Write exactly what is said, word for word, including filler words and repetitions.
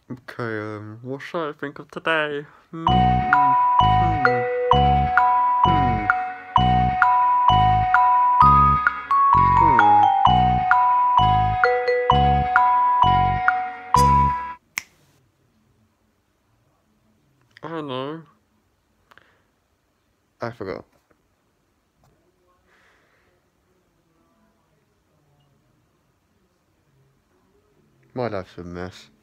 Okay, um, what should I think of today? Hmm, hmm, hmm, hmm. I don't know. I forgot. My life's a mess.